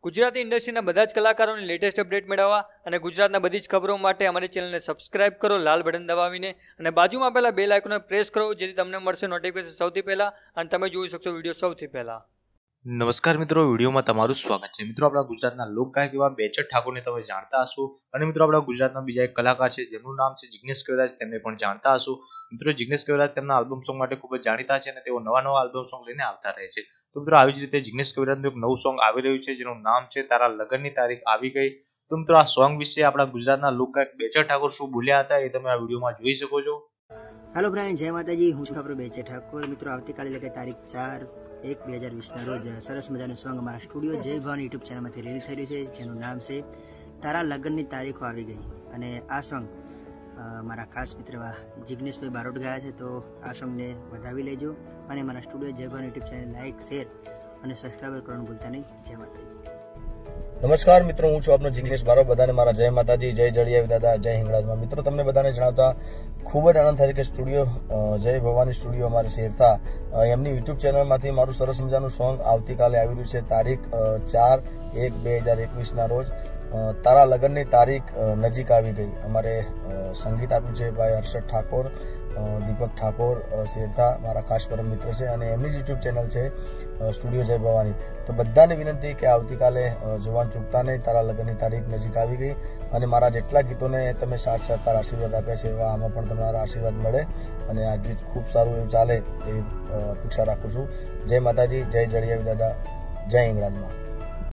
ગુજરાતી ઇન્ડસ્ટ્રીના બધા જ કલાકારોની લેટેસ્ટ અપડેટ મેળવવા અને ગુજરાતના બધી જ ખબરો માટે અમારી ચેનલને સબસ્ક્રાઇબ કરો લાલ બટન દબાવીને અને બાજુમાં આપેલા બેલ આઇકોનને પ્રેસ કરો જેથી તમને મળશે નોટિફિકેશન સૌથી પહેલા અને તમે જોઈ શકશો વિડીયો સૌથી પહેલા। નમસ્કાર મિત્રો, વિડીયોમાં તમારું સ્વાગત છે। મિત્રો, આપણા ગુજરાતના લોકગાયક એવા બેચર ઠાકોરને તમે જાણતા હશો અને મિત્રો આપણા ગુજરાતના બીજા એક કલાકાર છે જેનું નામ છે જિગ્નેશ કવિરાજ, તેમને પણ જાણતા હશો। મિત્રો, જિગ્નેશ કવિરાજ તેમના આલ્બમ સોંગ માટે ખૂબ જ જાણીતા છે અને તેઓ નવા આલ્બમ સોંગ લઈને આવતા રહે છે। તો મિત્રો, આવી જ રીતે જિગ્નેશ કવિરાજનું એક નવું સોંગ આવી રહ્યું છે જેનું નામ છે તારા લગ્નની તારીખ આવી ગઈ। તો મિત્રો, આ સોંગ વિશે આપણા ગુજરાતના લોકગાયક બેચર ઠાકોર શું બોલ્યા હતા એ તમે આ વિડીયોમાં જોઈ શકો છો। હેલો ફ્રેન્ડ, જય માતાજી, હું છું આપણો બેચર ઠાકોર। મિત્રો, આવતીકાલે એટલે કે તારીખ 4/1/2020 રોજ સરસ મજાનું સોંગ અમારા studio Jai Bhavani YouTube ચેનલમાંથી release થઈ રહ્યું છે જેનું નામ છે તારા લગ્નની તારીખો આવી ગઈ। અને આ સોંગ મારા ખાસ મિત્ર જિગ્નેશભાઈ બારોટ ગાયા છે, તો આ સોંગને વધાવી લેજો અને મારા studio Jai Bhavani YouTube channel like, share અને સબસ્ક્રાઈબ કરવાનું ભૂલતા નહીં। જય માતાજી। નમસ્કાર મિત્રો, હું છું આપનો જિગ્નેશ બારોટ। બધાને મારા જય માતાજી, જય જડિયાવી દાદા, જય હિંગળાજમાં। મિત્રો, તમને બધાને જણાવતા ખૂબ જ આનંદ થાય કે સ્ટુડિયો જય ભવાની સ્ટુડિયો અમારે શેરતા એમની યુટ્યુબ ચેનલમાંથી મારું સરસ મજાનું સોંગ આવતીકાલે આવી રહ્યું છે તારીખ 4/1/2021 રોજ તારા લગ્નની તારીખ નજીક આવી ગઈ। અમારે સંગીત આપ્યું છે ભાઈ હર્ષદ ઠાકોર, દીપક ઠાકોર શેરતા, મારા ખાસ પરમ મિત્ર છે અને એમની યુટ્યુબ ચેનલ છે સ્ટુડિયો જય ભવાની। તો બધાને વિનંતી કે આવતીકાલે જોવાનું ચૂકતા નહીં, તારા લગ્નની તારીખ નજીક આવી ગઈ અને મારા જેટલા ગીતોને તમે સાથ સહકાર આશીર્વાદ આપ્યા છે એવા આમાં પણ તમારા આશીર્વાદ મળે અને આ ગીત ખૂબ સારું એવું ચાલે એવી અપેક્ષા રાખું છું। જય માતાજી, જય જડિયાવી દાદા, જય હિંગળાજમાં।